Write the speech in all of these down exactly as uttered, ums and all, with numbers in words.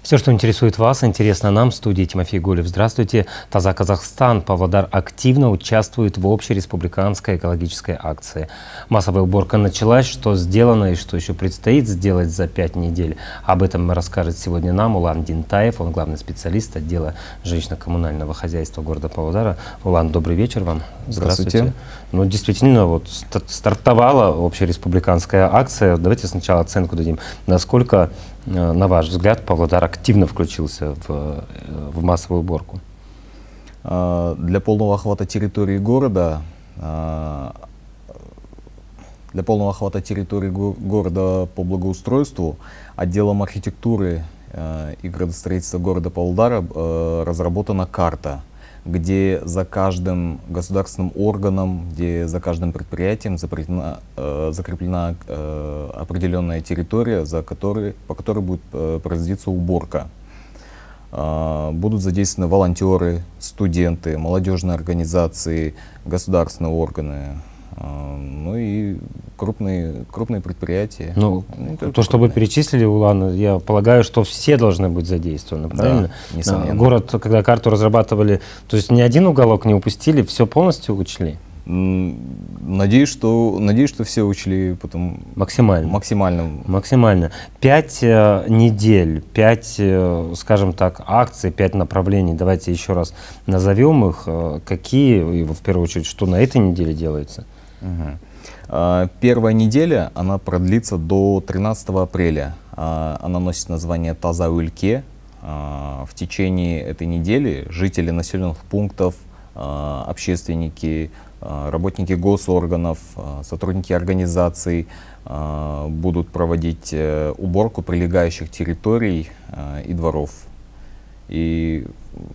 Все, что интересует вас, интересно нам. В студии Тимофей Голев. Здравствуйте. Таза Казахстан. Павлодар активно участвует в общереспубликанской экологической акции. Массовая уборка началась. Что сделано и что еще предстоит сделать за пять недель. Об этом расскажет сегодня нам Улан Динтаев. Он главный специалист отдела жилищно-коммунального хозяйства города Павлодара. Улан, добрый вечер вам. Здравствуйте. Здравствуйте. Ну, действительно, вот стартовала общереспубликанская акция. Давайте сначала оценку дадим. Насколько, на ваш взгляд, Павлодар активно включился в, в массовую уборку? Для полного охвата территории города, для полного охвата территории города по благоустройству отделом архитектуры и градостроительства города Павлодара разработана карта, где за каждым государственным органом, где за каждым предприятием закреплена, э, закреплена э, определенная территория, за которой, по которой будет э, производиться уборка. Э, будут задействованы волонтеры, студенты, молодежные организации, государственные органы, э, ну и крупные, крупные предприятия. Ну, то, что вы перечислили, Улан, я полагаю, что все должны быть задействованы, правильно? Да, несомненно. Город, когда карту разрабатывали, то есть ни один уголок не упустили, все полностью учли? Надеюсь, что, надеюсь, что все учли потом максимально. Максимально. Максимально. Пять э, недель, пять, э, скажем так, акций, пять направлений. Давайте еще раз назовем их. Э, какие, и в первую очередь, что на этой неделе делается? Угу. Первая неделя, она продлится до тринадцатого апреля. Она носит название Таза Өлке. В течение этой недели жители населенных пунктов, общественники, работники госорганов, сотрудники организаций будут проводить уборку прилегающих территорий и дворов. И...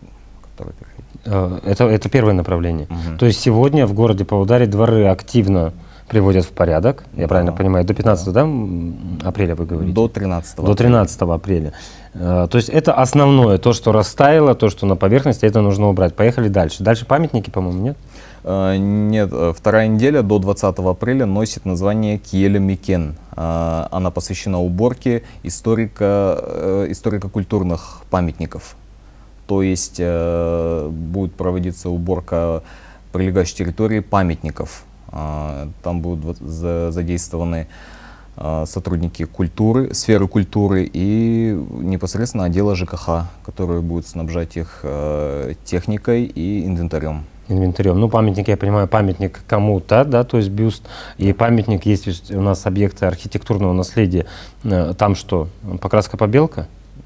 Это, это первое направление. Угу. То есть сегодня в городе Павлодаре дворы активно приводят в порядок, я да. правильно понимаю, до пятнадцатого да. Да, апреля вы говорите? До тринадцатого. До тринадцатого апреля. То есть это основное, то, что растаяло, то, что на поверхности, это нужно убрать. Поехали дальше. Дальше памятники, по-моему, нет? Нет, вторая неделя до двадцатого апреля носит название Киеля Микен. Она посвящена уборке историко, историко-культурных памятников. То есть будет проводиться уборка прилегающей территории памятников. Там будут задействованы сотрудники культуры, сферы культуры и непосредственно отдела ЖКХ, которые будут снабжать их техникой и инвентарем. Инвентарем. Ну, памятник, я понимаю, памятник кому-то, да, то есть бюст, и памятник, есть у нас объекты архитектурного наследия. Там что, покраска-побелка?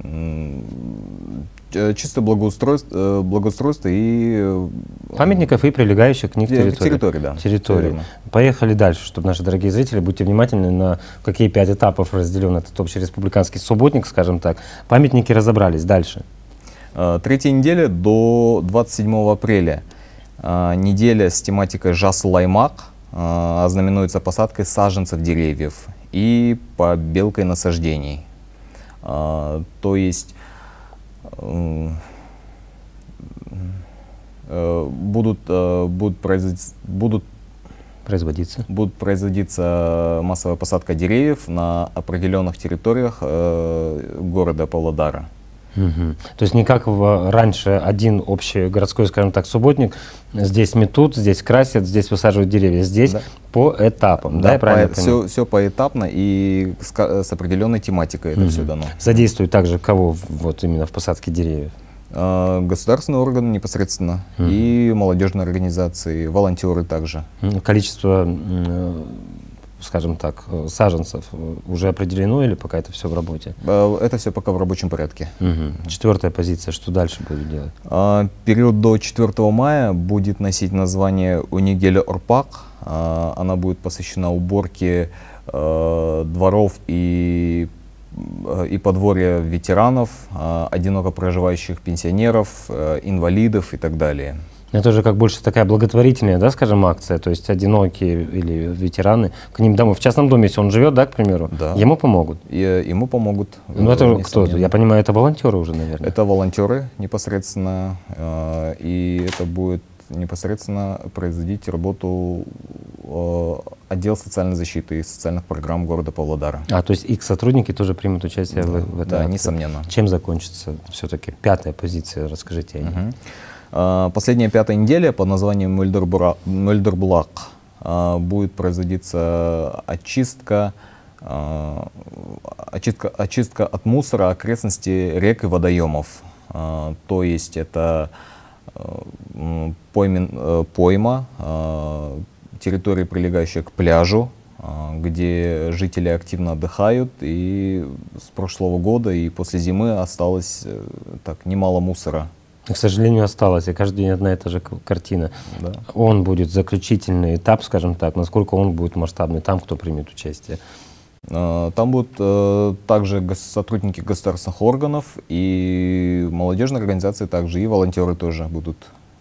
Чисто благоустройство, благоустройство и... Памятников и прилегающих к них территорий. Территории, да. Территории. Поехали дальше, чтобы наши дорогие зрители, будьте внимательны, на какие пять этапов разделен этот общереспубликанский субботник, скажем так. Памятники разобрались. Дальше. Третья неделя до двадцать седьмого апреля. Неделя с тематикой Жасыл-Аймақ ознаменуется посадкой саженцев деревьев и побелкой насаждений. То есть будут, будут, производиться, будут, производиться. будут производиться массовая посадка деревьев на определенных территориях города Павлодара. Угу. То есть не как в, раньше один общий городской, скажем так, субботник, здесь метут, здесь красят, здесь высаживают деревья, здесь да. по этапам, да, да я правильно по, все, все поэтапно и с, с определенной тематикой это угу. все дано. Задействуют также кого вот именно в посадке деревьев? Государственные органы непосредственно угу. и молодежные организации, волонтеры также. Количество, скажем так, саженцев уже определено или пока это все в работе? Это все пока в рабочем порядке. Угу. Четвертая позиция, что дальше будет делать? А, период до четвёртого мая будет носить название Унигеля Орпак. А, она будет посвящена уборке а, дворов и, и подворья ветеранов, а, одиноко проживающих пенсионеров, а, инвалидов и так далее. Это же как больше такая благотворительная, да, скажем, акция, то есть одинокие или ветераны, к ним домой. В частном доме, если он живет, да, к примеру, да. ему помогут? И, ему помогут. Ну это кто? Я понимаю, это волонтеры уже, наверное. Это волонтеры непосредственно, и это будет непосредственно производить работу э, отдел социальной защиты и социальных программ города Павлодара. А, то есть их сотрудники тоже примут участие да, в, в этом? Да, акции. несомненно. Чем закончится все-таки пятая позиция? Расскажите о ней. Угу. Uh, последняя пятая неделя под названием Мөлдір-Бұлақ uh, будет производиться очистка, uh, очистка, очистка от мусора окрестностей рек и водоемов. Uh, то есть это uh, поймен, uh, пойма, uh, территория, прилегающая к пляжу, uh, где жители активно отдыхают, и с прошлого года и после зимы осталось uh, так, немало мусора. К сожалению, осталось, и каждый день одна и та же картина. Да. Он будет заключительный этап, скажем так, насколько он будет масштабный, там кто примет участие? Там будут э, также сотрудники государственных органов и молодежные организации также, и волонтеры тоже будут.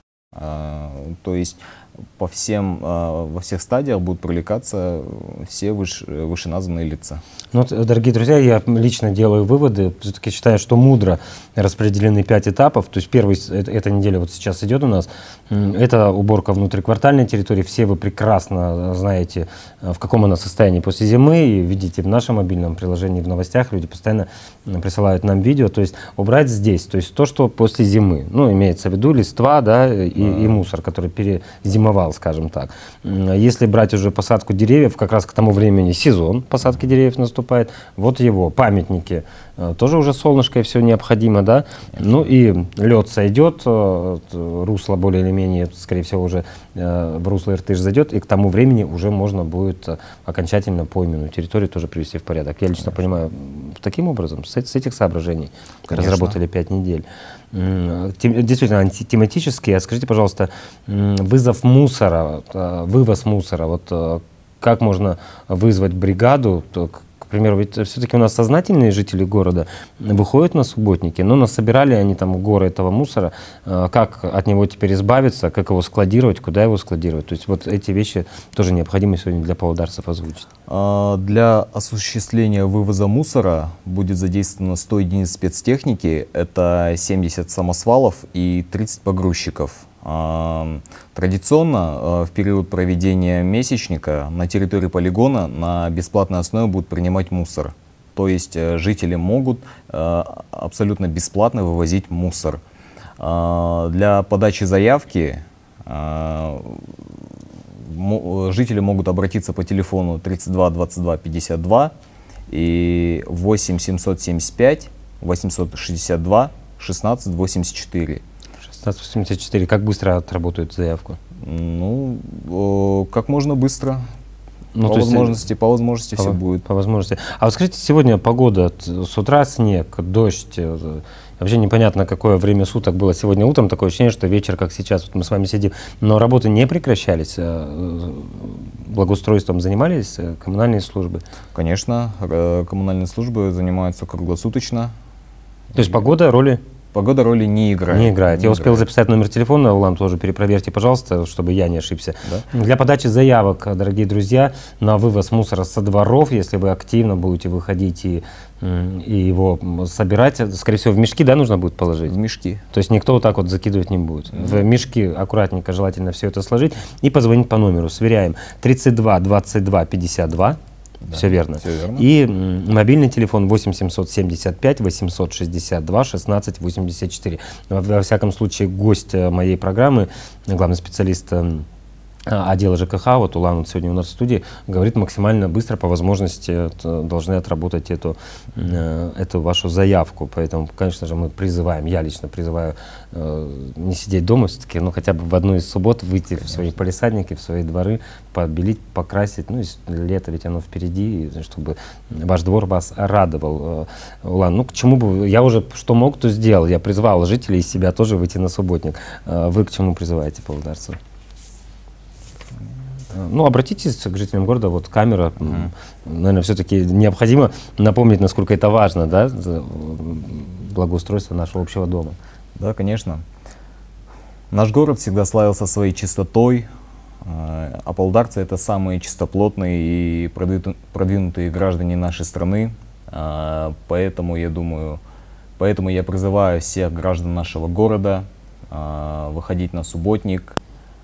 Э, то есть по всем, э, во всех стадиях будут привлекаться все выше, вышеназванные лица. Ну, дорогие друзья, я лично делаю выводы. Все-таки считаю, что мудро распределены пять этапов. То есть первый, эта неделя вот сейчас идет у нас, это уборка внутриквартальной территории. Все вы прекрасно знаете, в каком она состоянии после зимы. И видите в нашем мобильном приложении, в новостях люди постоянно присылают нам видео. То есть убрать здесь, то есть то, что после зимы. Ну, имеется в виду листва, да, и, и мусор, который перезимовал, скажем так. Если брать уже посадку деревьев, как раз к тому времени сезон посадки деревьев наступает. Вот его памятники, тоже уже солнышко и все необходимо, да. Ну и лед сойдет, русло более или менее, скорее всего, уже в русло Иртыш зайдет, и к тому времени уже можно будет окончательно пойменную территорию тоже привести в порядок. Я лично Конечно. понимаю, таким образом, с, с этих соображений Конечно. разработали пять недель. Действительно, тематически. Скажите, пожалуйста, вызов мусора, вывоз мусора, вот как можно вызвать бригаду? К примеру, ведь все-таки у нас сознательные жители города выходят на субботники, но насобирали они там горы этого мусора. Как от него теперь избавиться, как его складировать, куда его складировать? То есть вот эти вещи тоже необходимо сегодня для павлодарцев озвучить. Для осуществления вывоза мусора будет задействовано сто единиц спецтехники, это семьдесят самосвалов и тридцать погрузчиков. Традиционно в период проведения месячника на территории полигона на бесплатной основе будут принимать мусор. То есть жители могут абсолютно бесплатно вывозить мусор. Для подачи заявки жители могут обратиться по телефону тридцать два двадцать два пятьдесят два и восемь семьсот семьдесят пять восемьсот шестьдесят два шестнадцать восемьдесят четыре. шестнадцать восемьдесят четыре. Как быстро отработают заявку? Ну, о, как можно быстро. Ну, по, то возможности, есть, по возможности по, все будет. По возможности. А вот скажите, сегодня погода, с утра снег, дождь. Вообще непонятно, какое время суток было сегодня утром. Такое ощущение, что вечер, как сейчас, вот мы с вами сидим. Но работы не прекращались. Благоустройством занимались коммунальные службы? Конечно, коммунальные службы занимаются круглосуточно. То есть погода роли? Погода роли не играет. Не играет. Не я играет. успел записать номер телефона, Улан, тоже перепроверьте, пожалуйста, чтобы я не ошибся. Да? Для подачи заявок, дорогие друзья, на вывоз мусора со дворов, если вы активно будете выходить и, и его собирать, скорее всего, в мешки, да, нужно будет положить? В мешки. То есть никто вот так вот закидывать не будет. Mm-hmm. В мешки аккуратненько, желательно все это сложить и позвонить по номеру. Сверяем. тридцать два двадцать два пятьдесят два. Да, все верно. Все верно. И мобильный телефон восемь семьсот семьдесят пять восемьсот шестьдесят два шестнадцать восемьдесят четыре. Во всяком случае, гость моей программы, главный специалист отдела ЖКХ, вот Улан вот сегодня у нас в студии, говорит, максимально быстро, по возможности, должны отработать эту, эту вашу заявку. Поэтому, конечно же, мы призываем, я лично призываю э, не сидеть дома, все-таки, ну, хотя бы в одну из суббот выйти конечно. в свои палисадники, в свои дворы, побелить, покрасить. Ну, лето ведь оно впереди, чтобы ваш двор вас радовал. Улан, ну, к чему бы, я уже что мог, то сделал. Я призвал жителей из себя тоже выйти на субботник. Вы к чему призываете павлодарцев? Ну, обратитесь к жителям города, вот камера, mm-hmm. наверное, все-таки необходимо напомнить, насколько это важно, да, благоустройство нашего общего дома. Да, конечно. Наш город всегда славился своей чистотой, а павлодарцы — это самые чистоплотные и продвинутые граждане нашей страны, поэтому, я думаю, поэтому я призываю всех граждан нашего города выходить на субботник,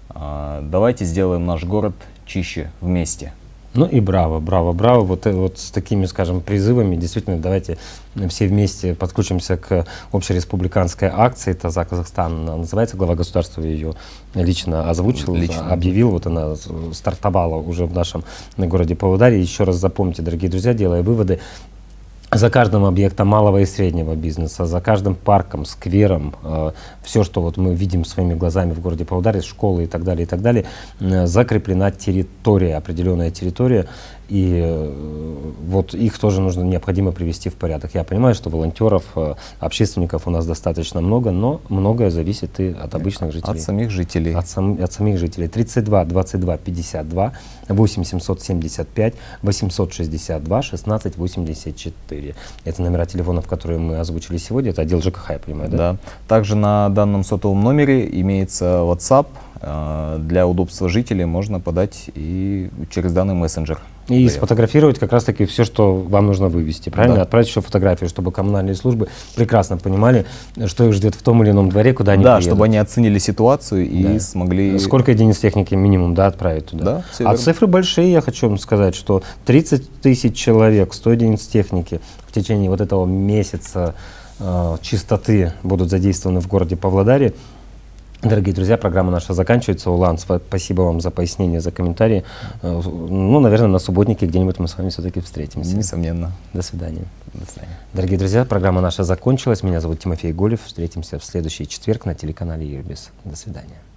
Давайте сделаем наш город чище вместе. Ну и браво, браво, браво. Вот, вот с такими, скажем, призывами действительно давайте все вместе подключимся к общереспубликанской акции. «Таза Казахстан» называется, глава государства ее лично озвучил, лично объявил. Вот она стартовала уже в нашем городе Павлодаре. Еще раз запомните, дорогие друзья, делая выводы, за каждым объектом малого и среднего бизнеса, за каждым парком, сквером, э, все, что вот мы видим своими глазами в городе Павлодаре, школы и так далее, и так далее, э, закреплена территория, определенная территория, и э, вот их тоже нужно, необходимо привести в порядок. Я понимаю, что волонтеров, э, общественников у нас достаточно много, но многое зависит и от обычных жителей. От самих жителей. От, сам, от самих жителей. тридцать два двадцать два пятьдесят два, восемь семьсот семьдесят пять восемьсот шестьдесят два шестнадцать восемьдесят четыре. Это номера телефонов, которые мы озвучили сегодня. Это отдел ЖКХ, я понимаю, да? Да. Также на данном сотовом номере имеется WhatsApp. Для удобства жителей можно подать и через данный мессенджер. И заявку. Сфотографировать как раз-таки все, что вам нужно вывести, правильно? Да. Отправить еще фотографию, чтобы коммунальные службы прекрасно понимали, что их ждет в том или ином дворе, куда они да, приедут. Да, чтобы они оценили ситуацию и да. смогли... Сколько единиц техники минимум, да, отправить туда? Да, а цифры большие, я хочу вам сказать, что тридцать тысяч человек, сто единиц техники в течение вот этого месяца э, чистоты будут задействованы в городе Павлодаре. Дорогие друзья, программа наша заканчивается. Улан, спасибо вам за пояснение, за комментарии. Ну, наверное, на субботнике где-нибудь мы с вами все-таки встретимся. Несомненно. До свидания. До свидания. Дорогие друзья, программа наша закончилась. Меня зовут Тимофей Голев. Встретимся в следующий четверг на телеканале Юрбис. До свидания.